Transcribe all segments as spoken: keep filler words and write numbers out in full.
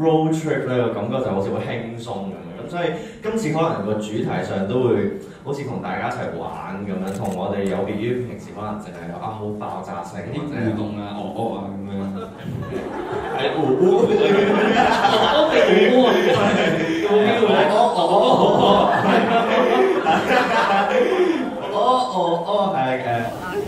road trip 咧個感覺就好似好輕鬆咁樣，咁所以今次可能個主題上都會好似同大家一齊玩咁樣，同我哋有別於平時可能淨係啊好爆炸性啲互動啊、哦哦啊咁樣，係哦哦哦被哦哦哦哦哦係誒。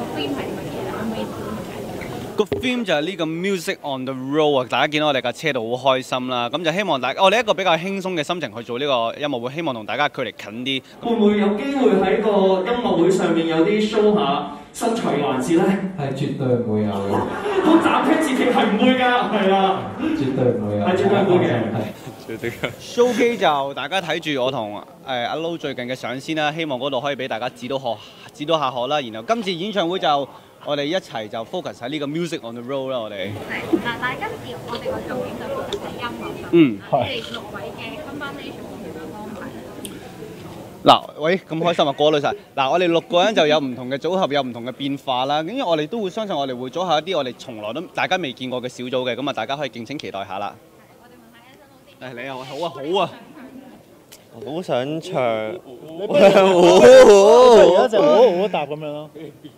個 theme 就係呢個 music on the road 啊！大家見到我哋架車度好開心啦，咁就希望大家我哋一個比較輕鬆嘅心情去做呢個音樂會，希望同大家距離近啲。 會唔會有機會喺個音樂會上面有啲 show 下身材嘅環節咧？ 係絕對唔會有嘅。 好斬釘截鐵係唔會㗎，係啊， 絕對唔會有。 係絕對唔會嘅。 絕對嘅。 show 機就大家睇住我同誒阿 Low 最近嘅相先啦，希望嗰度可以俾大家指到學指到下學啦。然後今次演唱會就我哋一齊就 focus 喺呢個 music on the road 啦，我哋。 係嗱，但係今次我哋個重點就 focus 喺音樂上。 嗯， 係。你哋六位嘅 combination 會點樣安排咧？ 嗱，喂，咁開心啊，過濾晒。嗱，我哋六個人就有唔同嘅組合，有唔同嘅變化啦。咁因為我哋都會相信我哋會組合一啲我哋從來都大家未見過嘅小組嘅，咁啊大家可以敬請期待下啦。 我哋問下 Anson 老師。 誒，你好啊，好啊，好啊。 好想唱， 你不如而家就好好答咁樣咯。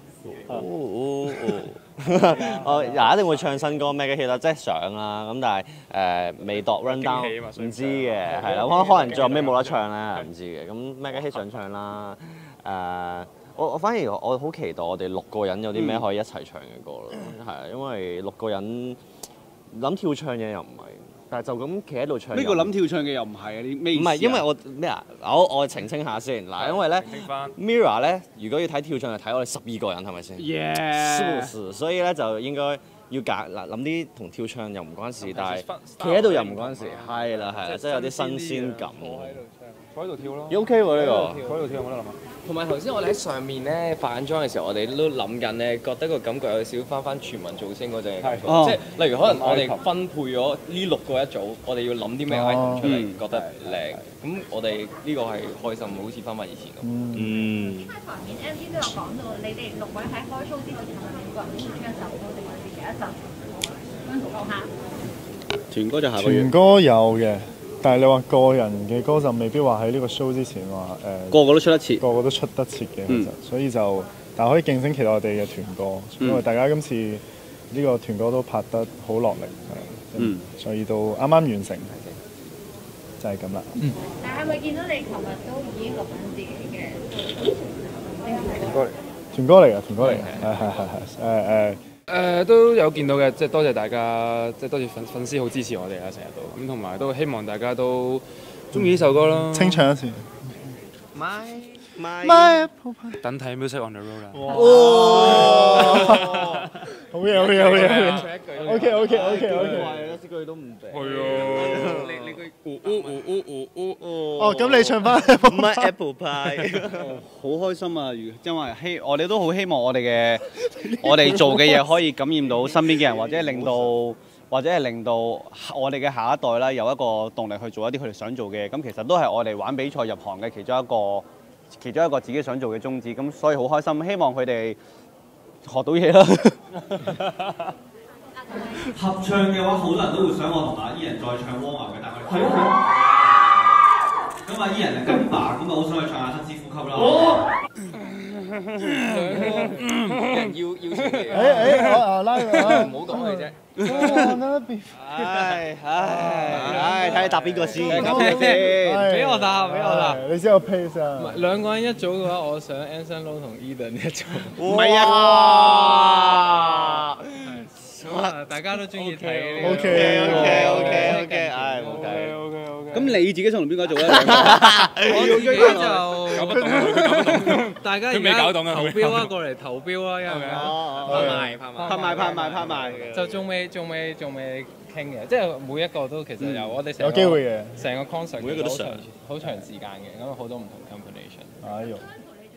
我嗱一定會唱新歌 Mega Hit 啦，即係想啦。咁但係誒未度 run down，唔知嘅係啦。可可能最後尾冇得唱咧，唔知嘅。咁 Mega Hit 想唱啦。誒，我我反而我好期待我哋六個人有啲咩可以一齊唱嘅歌咯。係啊，因為六個人諗跳唱嘢又唔係。但係就咁企喺度唱。 呢個諗跳唱嘅又唔係啊！你咩意思？ 唔係，因為我咩啊？我我澄清下先嗱，因為咧 Mirror 咧，如果要睇跳唱，就睇我哋十二個人係咪先 ？Yes。 所以咧就應該要揀嗱，諗啲同跳唱又唔關事，但係企喺度又唔關事，係啦係啦，即係有啲新鮮感。 坐喺度跳咯。 幾 OK 喎呢個。 坐喺度跳有冇得諗啊？ 同埋頭先我哋喺上面咧化緊妝嘅時候，我哋都諗緊咧，覺得個感覺有少少翻翻全民造星嗰隻感覺，即係例如可能我哋分配咗呢六個一組，我哋要諗啲咩 item 出嚟，覺得靚，咁我哋呢個係開心，好似翻翻以前咁。 嗯。 開台面 M C 都有講到，你哋六位喺開 show 之前係咪每個人都會出一首歌，定係自己一首？咁樣講下。 團歌就下個月。 團歌有嘅。但係你話個人嘅歌就未必話喺呢個 show 之前話誒， 個個都出得切， 個個都出得切嘅，其實，所以就但係可以敬請期待我哋嘅團歌，因為大家今次呢個團歌都拍得好落力，嗯，所以都啱啱完成，就係咁啦。嗯。 但係咪見到你琴日都已經錄緊自己嘅團歌嚟？團歌嚟㗎，團歌嚟㗎，係係係係誒誒。 誒、呃、都有見到嘅，即係多謝大家，即係多謝粉粉絲好支持我哋啊，成日都咁，同埋都希望大家都中意呢首歌咯。 清唱一次。 My my my 等睇 Music on the Road 啦。 哇！好嘢好嘢好嘢好嘢。OK OK OK OK。 呢句都唔定。 係啊。 你你句哦哦哦哦哦哦。 哦，咁你唱翻。 唔係 Apple Pie。 好開心啊！因為希我哋都好希望我哋嘅我哋做嘅嘢可以感染到身邊嘅人，或者令到或者係令到我哋嘅下一代啦有一個動力去做一啲佢哋想做嘅嘢。咁其實都係我哋玩比賽入行嘅其中一個其中一個自己想做嘅宗旨。咁所以好開心，希望佢哋學到嘢啦。 合唱嘅話，好多人都會想我同阿 Ian 再唱《Warm Up》嘅，但係我哋係啊。 咁阿 Ian 係金爸，咁啊好想去唱下《七支呼吸》啦。 哦。人要要出嚟。 誒誒，我啊拉佢唔好講佢啫。 唉唉唉，睇你答邊個先？ 俾我答，俾我答。 你知我 pace 啊？ 唔係兩個人一組嘅話，我想 Anson Lo 同 Eden 一組。 唔係啊！ 大家都中意睇。 O K O K O K O K， 唉冇計。 O K O K。 咁你自己想同邊個做咧？ 我自己就搞不懂，佢搞不懂。 大家而家投標啊，過嚟投標啊，因為拍賣拍賣拍賣拍賣拍賣， 就仲未仲未仲未傾嘅，即係每一個都其實有我哋成有機會嘅， 成個 concert 每一個都想好長時間嘅，咁好多唔同 combination。 哎呦！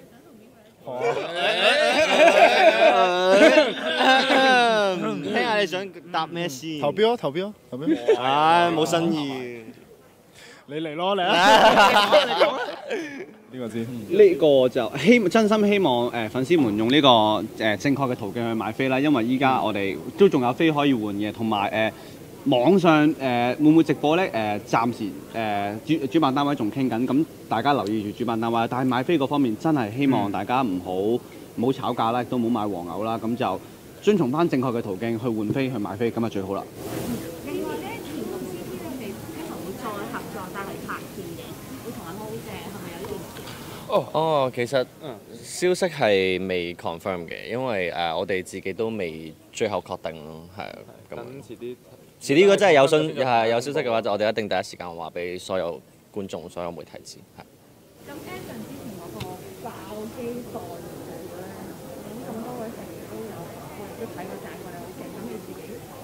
聽下你想答咩先？ 投標啊！投標啊！投標！ 唉，冇新意。 你嚟咯，嚟啊！呢個先。 呢個就希真心希望誒粉絲們用呢個誒正確嘅途徑去買飛啦，因為依家我哋都仲有飛可以換嘅，同埋誒網上誒、呃、會唔會直播咧？誒、呃、暫時誒、呃、主主辦單位仲傾緊，咁大家留意住主辦單位。但係買飛嗰方面真係希望大家唔好唔好炒價啦，亦都唔好買黃牛啦。咁就遵從翻正確嘅途徑去換飛去買飛，咁就最好啦。 另外咧，田龍 C P 咧，你希望會再合作帶嚟拍片嘅，會同阿毛姐係咪有呢件事？ 哦哦，其實消息係未 confirm 嘅，因為誒、呃、我哋自己都未最後確定咯，係啊咁。 等遲啲。 遲啲如果真係有信係有消息嘅話，就我哋一定第一時間話俾所有觀眾、所有媒體知。係。 咁 Anson 之前嗰個爆機代言咧，咁咁多位成員都有，我哋都睇過讚過你好勁，咁你自己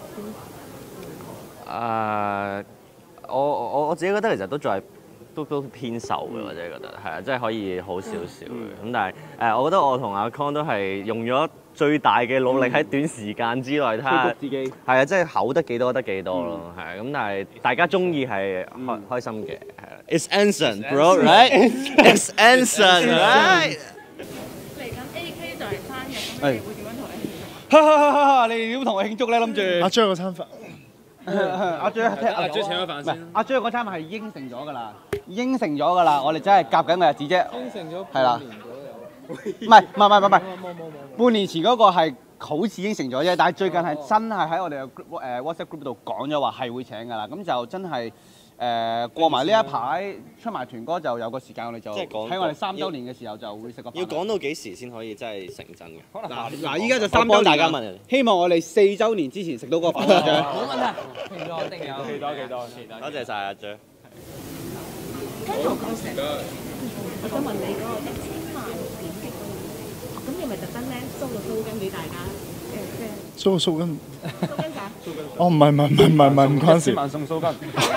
點誒，我我我自己覺得其實都仲係都都偏瘦嘅，我自己覺得係啊，即係可以好少少嘅。咁但係誒，我覺得我同阿 Con 都係用咗最大嘅努力喺短時間之內睇下自己係啊，即係厚得幾多得幾多咯，係啊。咁但係大家中意係開開心嘅，係啊。It's Anson, bro, right? It's Anson, right? 嚟緊 A K 就嚟生日，咁你會點樣同你慶祝？ 哈哈哈哈！你點同我慶祝咧？諗住阿 J 嗰餐飯。 阿 J 阿 J 請咗飯先。 阿 J 嗰餐係應承咗㗎啦，應承咗㗎啦，我哋真係夾緊個日子啫。 應承咗係啦半年左右。 唔係唔係唔係唔係，半年前嗰個係好似應承咗啫，但係最近係真係喺我哋嘅 group 誒 WhatsApp group 度講咗話係會請㗎啦，咁就真係誒過埋呢一排出埋團歌就有個時間，我哋就即係講喺我哋三週年嘅時候就會食個飯。 要講到幾時先可以真係成真嘅？ 嗱嗱，依家就三週幫大年啦家問人。 希望我哋四週年之前食到個飯啦， 冇問題，期待一定有。 期待期待期待。 多謝晒阿 J。 聽到嗰時，我想問你嗰個一千萬點擊嗰個，咁你咪特登咧租個租金俾大家誒，即係蘇蘇根。 租金咋？ 哦，唔係唔係唔係唔係唔係唔關事。 千萬送蘇根。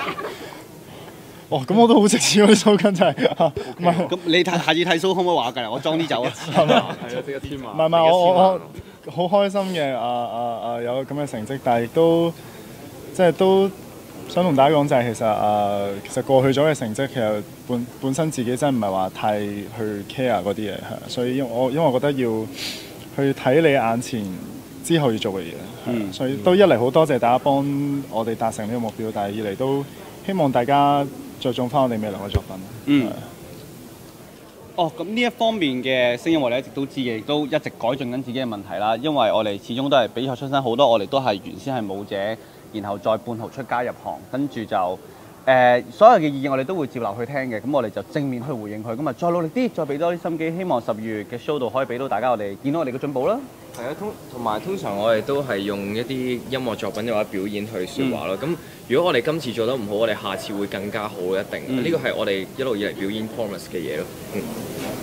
哦，咁我都好值錢嗰啲蘇根真係。唔係。 咁你睇下次睇 show 可唔可以話㗎？我裝啲走啊。 係咪？ 係啊，即一千萬。 唔係唔係，我我我好開心嘅，啊啊啊有咁嘅成績，但係亦都即係都想同大家講就係其實啊，其實過去咗嘅成績其實本本身自己真係唔係話太去 care 嗰啲嘢，係，所以因為我因為我覺得要去睇你眼前之後要做嘅嘢，嗯，所以都一嚟好多謝大家幫我哋達成呢個目標，但係二嚟都希望大家着重翻我哋未來嘅作品，嗯。 哦，咁呢一方面嘅聲音我哋一直都知嘅，亦都一直改進緊自己嘅問題啦。因為我哋始終都係比賽出身，好多我哋都係原先係舞者，然後再半途出家入行，跟住就誒、呃、所有嘅意見我哋都會接納去聽嘅。咁我哋就正面去回應佢，咁啊再努力啲，再俾多啲心機，希望十二月嘅 show 度可以俾到大家我哋見到我哋嘅進步啦。 係啊，通同埋通常我哋都係用一啲音樂作品或者表演去説話咯。咁、嗯、如果我哋今次做得唔好，我哋下次會更加好一定。呢個係我哋一路以嚟表演 promise 嘅嘢咯。嗯。